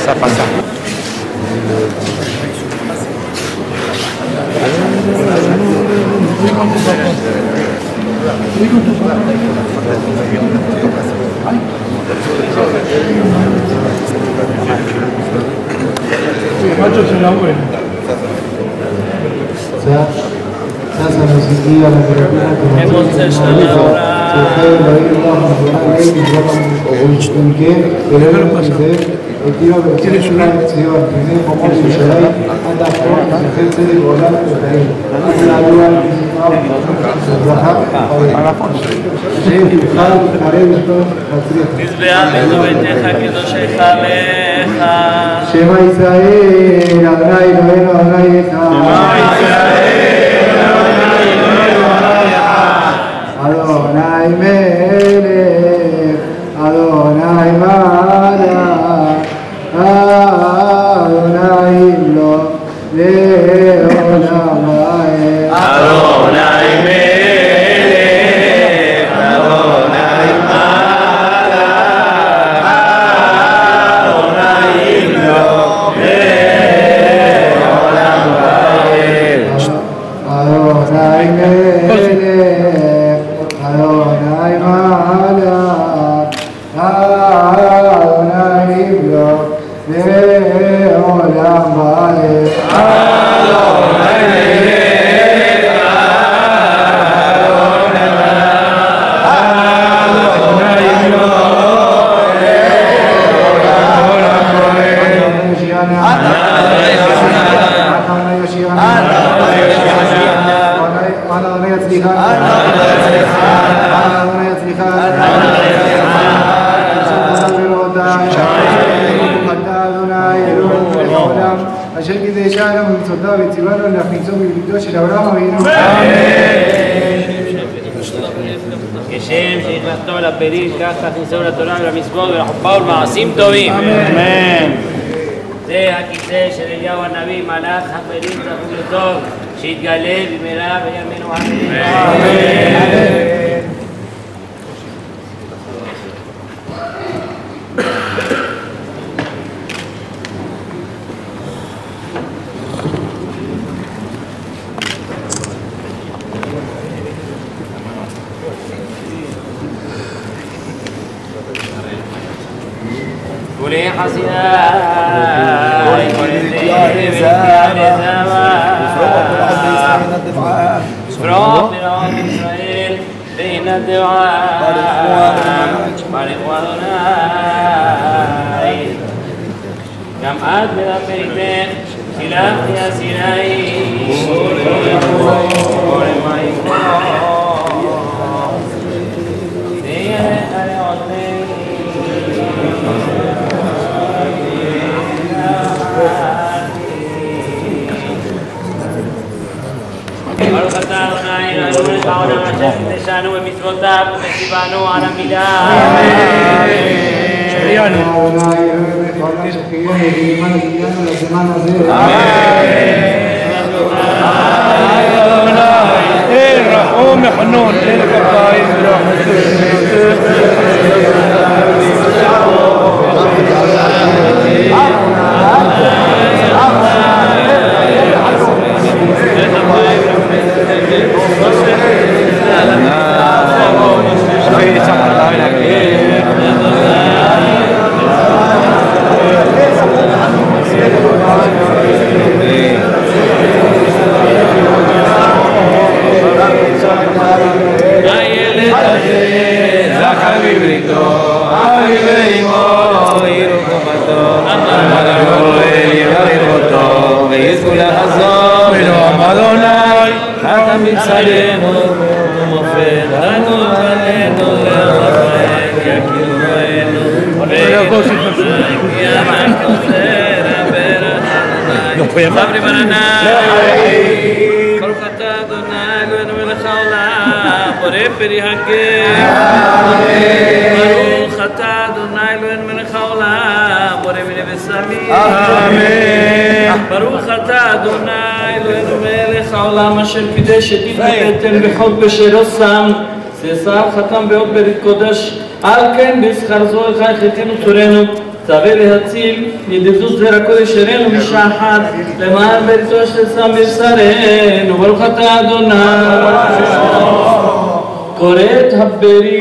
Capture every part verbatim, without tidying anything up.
pasa, pasa. Sasa nasikia na kurabia kwa Sofia baina ya mwanamke na mwanamke kelele quiero decir una lección primero como se ve anda por la gente de volar por ahí la luna se baja a la fuerza sí claro haré esto תזבח בביתך קדושך עליך Shema Israel Adonai Eloheinu Adonai Echad Shema Israel Adonai Eloheinu Adonai Melech Adonai Malach Adonai Lo Leolam Vaed Adonai Melech Adonai Malach Adonai Lo Leolam Vaed Adonai Melech Adonai Malach Adonai Lo Leolam Vaed אשר קידשה לנו במצוותיו וציווה לנו להכניסו בבריתו של אברהם אבינו. כשם שהכנסתו לפריש, כך תכניסו לתורה ולמצוות ולחופה ולמעשים טובים. אמן. זה הכיסא של אליהו הנביא, מלאך הפריש זכור לטוב, שיתגלה במהרה בימינו אמן. كلي حسنا سفرات برام إسرائيل بين الدعاء بارك وأدوناي كم عاد من الفريقين خلاف يا سيناي ברוך אתה אדוני אלוהינו מלך העולם אשר קידשנו במצוותיו וציוונו על המידה. שהחיינו. אדוני אלוהינו מלך העולם שחיינו ועמנו והגיענו לזמן הזה. אדוני רחום וחנון אל כפיים מצלנו ומופת לנו עלינו לרחק יקירנו ויגיע מהכוסר הברך סברי בננאי ברוך אתה אדוני אלוהינו מלך העולם בורא פרי הגר ברוך אתה אדוני אלוהינו מלך העולם בורא מיני ושמים ברוך אתה אדוני אלוהינו מלך העולם אשר קידש את יתנתן בחוק בשרו שם ששר חתם באות ברית קודש על כן בשכר זו החי חתינו צורנו צווה להציל ידידות זרע קודש עירנו משעה אחת למען בריתו של שם בשרנו ברוך אתה אדוני קורא את הברי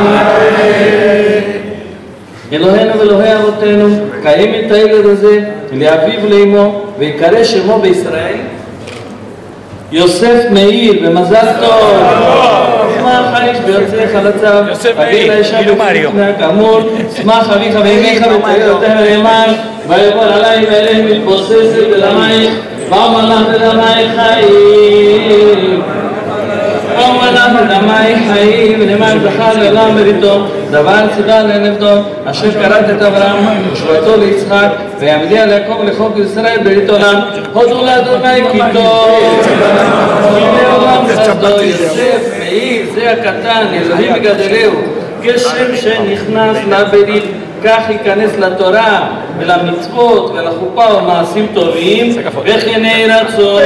אלוהינו ואלוהי אבותינו קיים את הילד הזה לאביו ולאמו ויקרא שמו בישראל יוסף מאיר במזל טוב שמח האיש ביוצאך לצו אבי לאישה בפני כאמור שמח אביך ואימך ותהילותיהם למען ויבוא עלי ואליהם מתבוססת בלמייך ואומר לך בלמייך חיים ואומר לך בלמייך חיים ולמען זכה לעולם בריתו דבר ציווה לנבדו אשר קראת את אברהם ושבועתו ליצחק ויעמדי על יעקב ולחוק ישראל ברית עולם הודו לאדוני כי טוב לעולם חסדו יוסף מאיר זה הקטן אלוהים מגדלהו כשם שנכנס לברית כך ייכנס לתורה ולמצוות ולחופה ולמעשים טובים וכן יהי רצון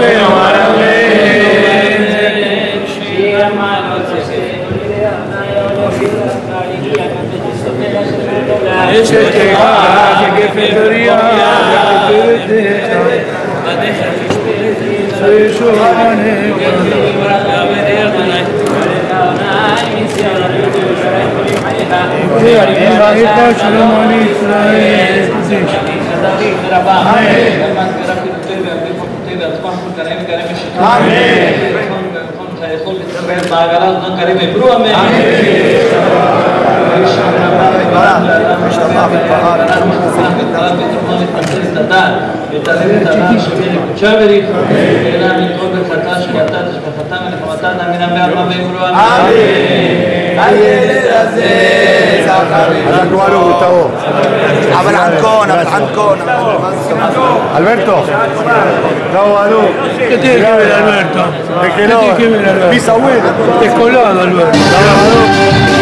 יש את תירה, כגפת אוריה, כגפת Alberto, bravo Alú. ¿Qué tiene que ver Alberto? Es que no, ¿Qué tiene que ver Alberto? bisabuelo. Descolado Alberto.